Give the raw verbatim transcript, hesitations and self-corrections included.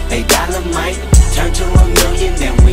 A dollar might turn to a million, then